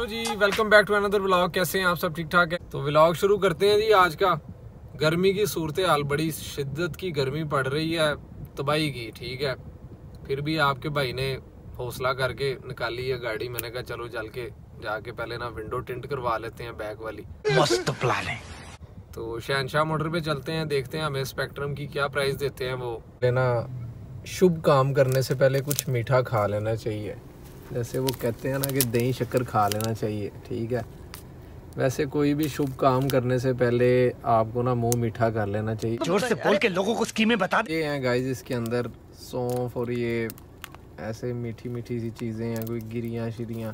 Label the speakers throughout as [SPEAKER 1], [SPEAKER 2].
[SPEAKER 1] Hello जी, welcome back to another vlog. कैसे हैं आप सब? ठीक ठाक है। तो व्लॉग शुरू करते हैं जी। आज का गर्मी की सूरत हाल, बड़ी शिद्दत की गर्मी पड़ रही है, तबाही की। ठीक है, फिर भी आपके भाई ने हौसला करके निकाली है गाड़ी। मैंने कहा चलो चल के जाके पहले ना विंडो टिंट करवा लेते हैं, बैक वाली।
[SPEAKER 2] मस्त प्लान है।
[SPEAKER 1] तो शहनशाह मोटर पे चलते हैं, देखते हैं हमें स्पेक्ट्रम की क्या प्राइस देते हैं वो। लेना शुभ काम करने से पहले कुछ मीठा खा लेना चाहिए। जैसे वो कहते हैं ना कि दही शक्कर खा लेना चाहिए। ठीक है, वैसे कोई भी शुभ काम करने से पहले आपको ना मुंह मीठा कर लेना चाहिए।
[SPEAKER 2] जोर से बोल के लोगों को स्कीमें बता दे।
[SPEAKER 1] ये हैं गाइस, इसके अंदर सौंफ और ये ऐसे मीठी मीठी सी चीज़ें हैं, कोई गिरियाँ शिरियाँ।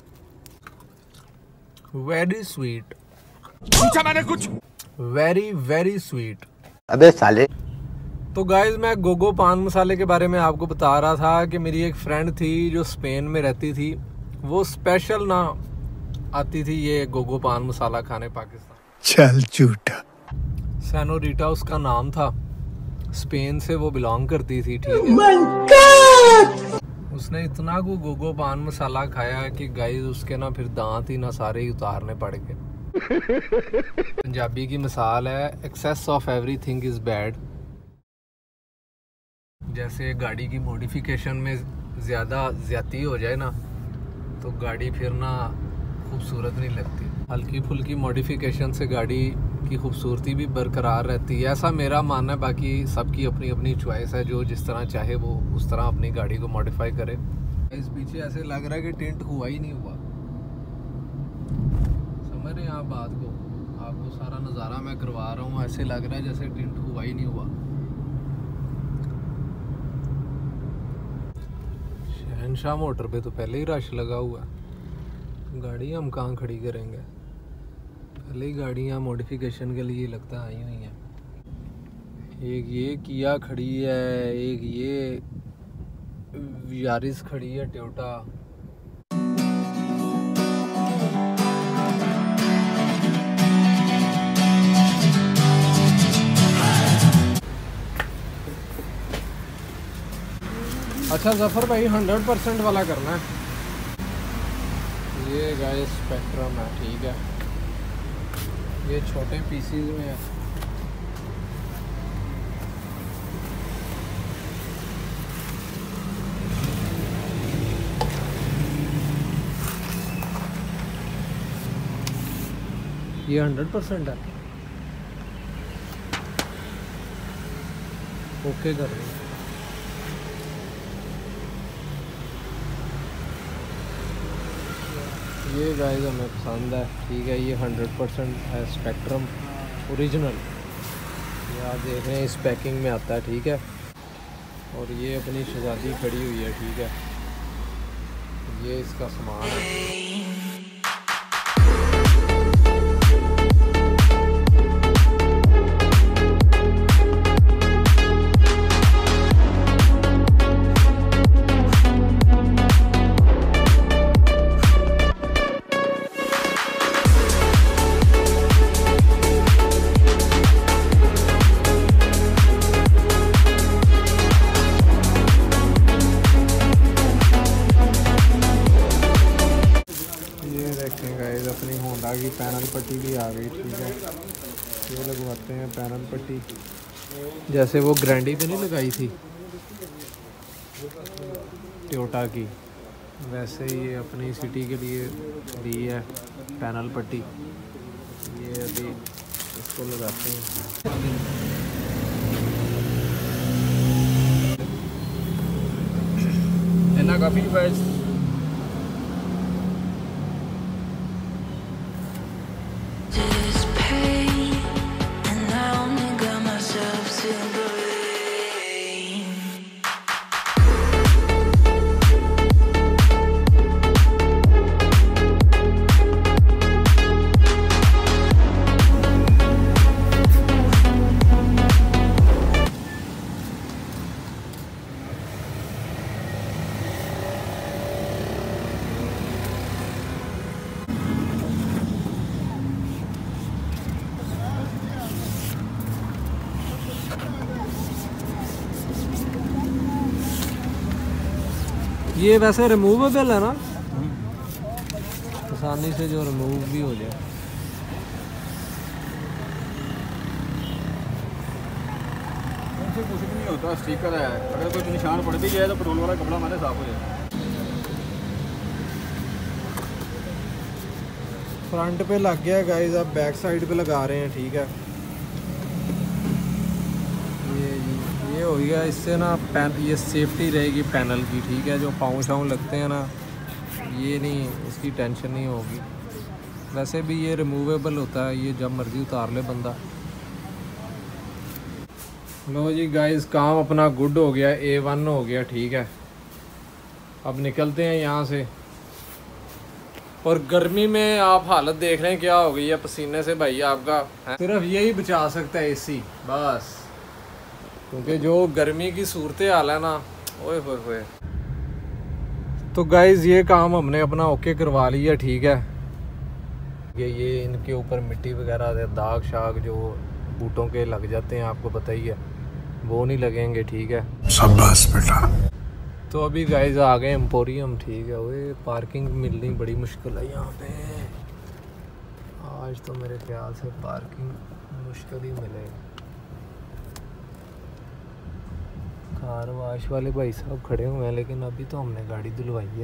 [SPEAKER 1] Very sweet.
[SPEAKER 2] पूछा मैंने कुछ?
[SPEAKER 1] Very very sweet.
[SPEAKER 3] अबे साले।
[SPEAKER 1] तो गाइस, मैं गोगो पान मसाले के बारे में आपको बता रहा था कि मेरी एक फ्रेंड थी जो स्पेन में रहती थी। वो स्पेशल ना आती थी ये गोगो पान मसाला खाने पाकिस्तान।
[SPEAKER 2] चल झूठा।
[SPEAKER 1] सेनोरिटा उसका नाम था, स्पेन से वो बिलोंग करती थी। ठीक है, उसने इतना को गोगो पान मसाला खाया कि गाइस उसके ना फिर दांत ही ना सारे ही उतारने पड़ गए। पंजाबी की मिसाल है, excess of everything is bad. जैसे गाड़ी की मॉडिफिकेशन में ज्यादती हो जाए ना, तो गाड़ी फिर ना खूबसूरत नहीं लगती। हल्की फुल्की मॉडिफिकेशन से गाड़ी की खूबसूरती भी बरकरार रहती है, ऐसा मेरा मानना है। बाकी सबकी अपनी अपनी चॉइस है, जो जिस तरह चाहे वो उस तरह अपनी गाड़ी को मॉडिफाई करे। इस पीछे ऐसे लग रहा है कि टिंट हुआ ही नहीं हुआ। समझ रहे हैं आप बात को? आपको सारा नज़ारा मैं करवा रहा हूँ, ऐसे लग रहा है जैसे टिंट हुआ ही नहीं हुआ। शहनशाह मोटर पे तो पहले ही रश लगा हुआ है। गाड़ी हम कहाँ खड़ी करेंगे? पहले ही गाड़ियाँ मॉडिफिकेशन के लिए लगता आई हुई हैं। एक ये किया खड़ी है, एक ये यारिस खड़ी है टोयोटा। अच्छा जफर भाई, 100% वाला करना है। ये गाइस स्पेक्ट्रम है। ठीक है, ये छोटे पीसीज में है। ये 100% है। ओके कर रही है। ये गाइस हमें पसंद है। ठीक है, ये 100% है स्पेक्ट्रम ओरिजिनल। ये आप देख रहे हैं इस पैकिंग में आता है। ठीक है, और ये अपनी शहजादी खड़ी हुई है। ठीक है, ये इसका सामान है। अपनी होंडा की पैनल पट्टी भी आ गई। ठीक है, ये लगवाते हैं पैनल पट्टी, जैसे वो ग्रैंडी पे नहीं लगाई थी टोयोटा की, वैसे ये अपनी सिटी के लिए दी है पैनल पट्टी। ये अभी इसको लगाते हैं। इतना काफ़ी प्राइस ये वैसे रिमूवेबल है ना? आसानी से जो रिमूव भी हो जाए।
[SPEAKER 3] कुछ भी नहीं होता, स्टिकर है, अगर कोई निशान पड़ भी जाए तो पेट्रोल वाला कपड़ा हमारे साफ हो जाए।
[SPEAKER 1] फ्रंट पे लग गया गाइस, अब बैक साइड पे लगा रहे हैं। ठीक है, ये हो गया। इससे ना ये सेफ्टी रहेगी पैनल की। ठीक है, जो पाँव शाँव लगते हैं ना, ये नहीं, इसकी टेंशन नहीं होगी। वैसे भी ये रिमूवेबल होता है, ये जब मर्जी उतार ले बंदा। लो जी गाइस, काम अपना गुड हो गया, A1 हो गया। ठीक है, अब निकलते हैं यहाँ से। और गर्मी में आप हालत देख रहे हैं क्या हो गई है पसीने से भाई आपका है? सिर्फ यही बचा सकता है AC बस, क्योंकि जो गर्मी की सूरत हाल है ना, ओए होए होए। तो गाइस ये काम हमने अपना ओके करवा लिया। ठीक है, ये इनके ऊपर मिट्टी वगैरह दाग शाग जो बूटों के लग जाते हैं, आपको पता ही है, वो नहीं लगेंगे। ठीक है,
[SPEAKER 2] शाबाश बेटा।
[SPEAKER 1] तो अभी गाइस आ गए एम्पोरियम। ठीक है, वो पार्किंग मिलनी बड़ी मुश्किल है यहाँ पे। आज तो मेरे ख्याल से पार्किंग मुश्किल ही मिलेगी। कार वाश वाले भाई साहब खड़े हुए हैं, लेकिन अभी तो हमने गाड़ी धुलवाई है।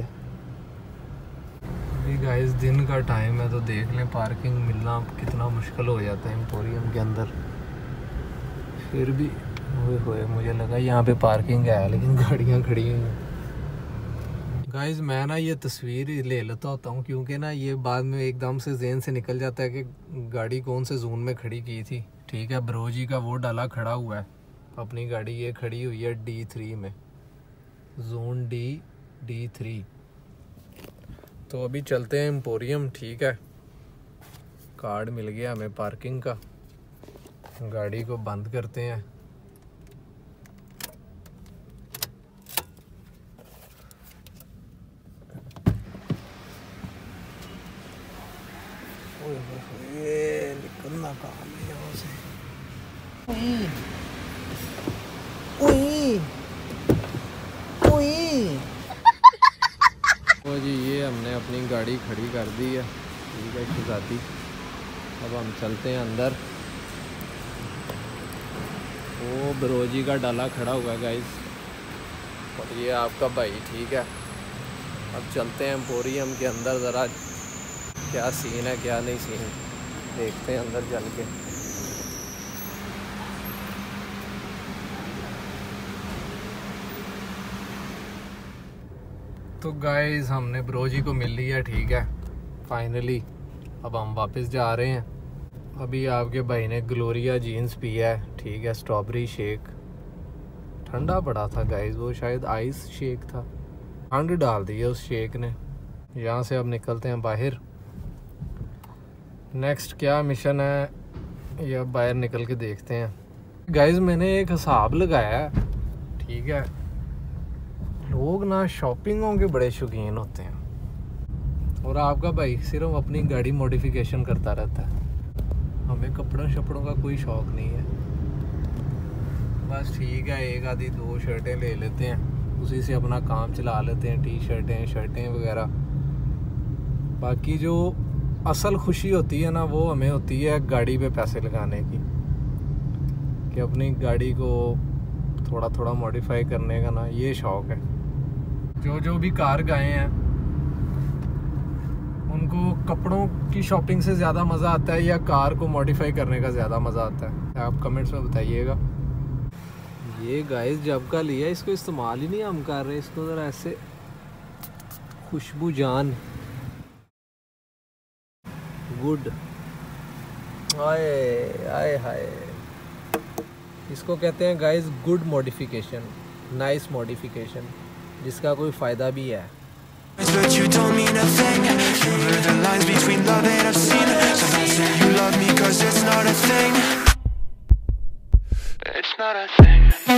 [SPEAKER 1] अभी गाइस दिन का टाइम है, तो देख लें पार्किंग मिलना कितना मुश्किल हो जाता है एम्पोरियम के अंदर। फिर भी होए मुझे लगा यहाँ पे पार्किंग है, लेकिन गाड़ियाँ खड़ी हुई हैं। गाइस मैं ना ये तस्वीर ले लेता होता हूँ, क्योंकि ना ये बाद में एकदम से ज़हन से निकल जाता है कि गाड़ी कौन से जोन में खड़ी की थी। ठीक है, ब्रोजी का वो डाला खड़ा हुआ है, अपनी गाड़ी ये खड़ी हुई है D3 में, जोन D3। तो अभी चलते हैं एम्पोरियम। ठीक है, कार्ड मिल गया हमें पार्किंग का, गाड़ी को बंद करते हैं। ये निकलना कहाँ है यहाँ से? तो जी ये हमने अपनी गाड़ी खड़ी कर दी है। ठीक है शहजादी, अब हम चलते हैं अंदर। वो बरोजी का डाला खड़ा हुआ है गाइस, और ये आपका भाई। ठीक है, अब चलते हैं एम्पोरियम के अंदर, ज़रा क्या सीन है क्या नहीं सीन देखते हैं अंदर चल के। तो गाइस हमने ब्रोजी को मिल लिया। ठीक है, फाइनली अब हम वापस जा रहे हैं। अभी आपके भाई ने ग्लोरिया जीन्स पिया है। ठीक है, स्ट्रॉबेरी शेक, ठंडा पड़ा था गाइस, वो शायद आइस शेक था, ठंड डाल दी है उस शेक ने। यहाँ से अब निकलते हैं बाहर। नेक्स्ट क्या मिशन है ये अब बाहर निकल के देखते हैं। गाइस मैंने एक हिसाब लगाया है। ठीक है, लोग ना शॉपिंगों के बड़े शौकीन होते हैं, और आपका भाई सिर्फ अपनी गाड़ी मॉडिफिकेशन करता रहता है। हमें कपड़ों शपड़ों का कोई शौक नहीं है। बस ठीक है, एक आधी दो शर्टें ले लेते हैं, उसी से अपना काम चला लेते हैं, टी शर्टें शर्टें वगैरह। बाकी जो असल खुशी होती है ना, वो हमें होती है गाड़ी पे पैसे लगाने की, कि अपनी गाड़ी को थोड़ा थोड़ा मॉडिफाई करने का ना, ये शौक़ है। जो भी कार गए हैं उनको कपड़ों की शॉपिंग से ज़्यादा मज़ा आता है या कार को मॉडिफाई करने का ज़्यादा मज़ा आता है? आप कमेंट्स में बताइएगा। ये गाइस जब का लिया, इसको इस्तेमाल ही नहीं हम कर रहे, इसको ज़रा ऐसे खुशबू जान गुड आए आए हाय, इसको कहते हैं guys good modification, nice modification, जिसका कोई फ़ायदा भी है।
[SPEAKER 4] But you don't mean a thing. You blur the lines between love and obscene. Sometimes say you love me 'cause it's not a thing. It's not a thing.